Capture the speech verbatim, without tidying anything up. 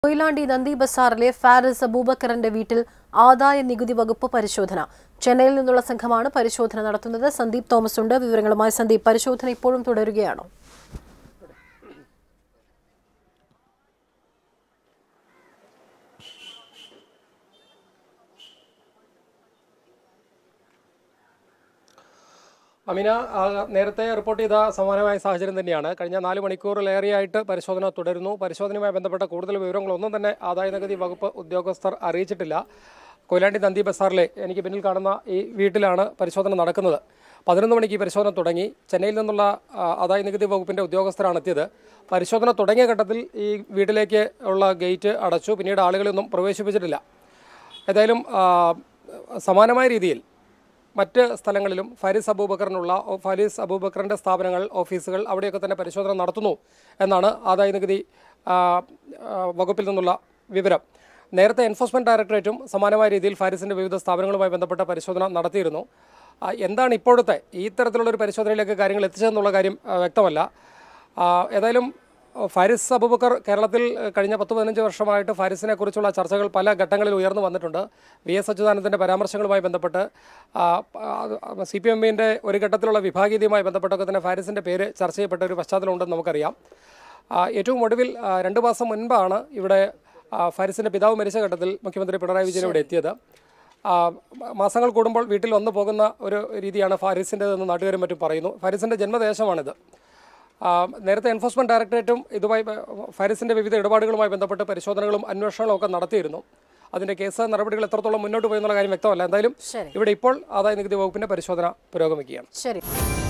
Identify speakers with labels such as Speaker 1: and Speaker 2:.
Speaker 1: കൊയിലാണ്ടി നന്ദി ബസാറിലെ ഫാരിസ് അബൂബക്കറിന്റെ വീട്ടിൽ ആദായ നികുതി വകുപ്പ് പരിശോധന. ചെന്നൈയിൽ നിന്നുള്ള സംഘമാണ് പരിശോധന നടത്തുന്നത്. സന്ദീപ് തോമസ് ഉണ്ട് വിവരങ്ങളുമായി. സന്ദീപ്, പരിശോധന ഇപ്പോഴും തുടരുകയാണോ?
Speaker 2: അമിന, നേരത്തെ റിപ്പോർട്ട് ചെയ്ത സമാനമായ സാഹചര്യം തന്നെയാണ്. കഴിഞ്ഞ നാല് മണിക്കൂറിലേറെയായിട്ട് പരിശോധന തുടരുന്നു. പരിശോധനയുമായി ബന്ധപ്പെട്ട കൂടുതൽ വിവരങ്ങളൊന്നും തന്നെ ആദായനികുതി വകുപ്പ് ഉദ്യോഗസ്ഥർ അറിയിച്ചിട്ടില്ല. കൊയിലാണ്ടി നന്ദി ബസാറിലെ എനിക്ക് പിന്നിൽ കാണുന്ന ഈ വീട്ടിലാണ് പരിശോധന നടക്കുന്നത്. പതിനൊന്ന് മണിക്ക് ഈ പരിശോധന തുടങ്ങി. ചെന്നൈയിൽ നിന്നുള്ള ആദായനികുതി വകുപ്പിൻ്റെ ഉദ്യോഗസ്ഥരാണ് എത്തിയത്. പരിശോധന തുടങ്ങിയ ഘട്ടത്തിൽ ഈ വീട്ടിലേക്ക് ഉള്ള ഗേറ്റ് അടച്ചു. പിന്നീട് ആളുകളൊന്നും പ്രവേശിപ്പിച്ചിട്ടില്ല. ഏതായാലും സമാനമായ രീതിയിൽ മറ്റ് സ്ഥലങ്ങളിലും ഫാരിസ് അബൂബക്കറിനുള്ള ഫാരിസ് അബൂബക്കറിൻ്റെ സ്ഥാപനങ്ങൾ, ഓഫീസുകൾ, അവിടെയൊക്കെ തന്നെ പരിശോധന നടത്തുന്നു എന്നാണ് ആദായനികുതി വകുപ്പിൽ നിന്നുള്ള വിവരം. നേരത്തെ എൻഫോഴ്സ്മെൻറ്റ് ഡയറക്ടറേറ്റും സമാനമായ രീതിയിൽ ഫാരിസിൻ്റെ വിവിധ സ്ഥാപനങ്ങളുമായി ബന്ധപ്പെട്ട പരിശോധന നടത്തിയിരുന്നു. എന്താണ് ഇപ്പോഴത്തെ ഈ തരത്തിലുള്ളൊരു പരിശോധനയിലേക്ക് കാര്യങ്ങൾ എത്തിച്ചതെന്നുള്ള കാര്യം വ്യക്തമല്ല. ഏതായാലും ഫാരിസ് അബൂബക്കർ കേരളത്തിൽ കഴിഞ്ഞ പത്ത് പതിനഞ്ച് വർഷമായിട്ട് ഫാരിസിനെ കുറിച്ചുള്ള ചർച്ചകൾ പല ഘട്ടങ്ങളിൽ ഉയർന്നു വന്നിട്ടുണ്ട്. വി എസ് അച്യുതാനന്ദൻ്റെ പരാമർശങ്ങളുമായി ബന്ധപ്പെട്ട് സി പി എമ്മിൻ്റെ ഒരു ഘട്ടത്തിലുള്ള വിഭാഗീയതയുമായി ബന്ധപ്പെട്ടൊക്കെ തന്നെ ഫാരിസിൻ്റെ പേര് ചർച്ച ചെയ്യപ്പെട്ട ഒരു പശ്ചാത്തലമുണ്ടെന്ന് നമുക്കറിയാം. ഏറ്റവും ഒടുവിൽ രണ്ട് മാസം മുൻപാണ് ഇവിടെ ഫാരിസിൻ്റെ പിതാവ് മരിച്ച ഘട്ടത്തിൽ മുഖ്യമന്ത്രി പിണറായി വിജയൻ ഇവിടെ എത്തിയത്. മാസങ്ങൾ കൂടുമ്പോൾ വീട്ടിൽ വന്നു പോകുന്ന ഒരു രീതിയാണ് ഫാരിസിൻ്റെതെന്ന് നാട്ടുകാരും മറ്റും പറയുന്നു. ഫാരിസിൻ്റെ ജന്മദേശമാണിത്. നേരത്തെ എൻഫോഴ്സ്മെൻറ്റ് ഡയറക്ടറേറ്റും ഇതുമായി ഫാരിസിൻ്റെ വിവിധ ഇടപാടുകളുമായി ബന്ധപ്പെട്ട് പരിശോധനകളും അന്വേഷണങ്ങളും ഒക്കെ നടത്തിയിരുന്നു. അതിൻ്റെ കേസ് നടപടികൾ എത്രത്തോളം മുന്നോട്ട് പോയി എന്നുള്ള കാര്യം വ്യക്തമല്ല. എന്തായാലും ഇവിടെ ഇപ്പോൾ ആദായനികുതി വകുപ്പിൻ്റെ പരിശോധന പുരോഗമിക്കുകയാണ്.
Speaker 1: ശരി.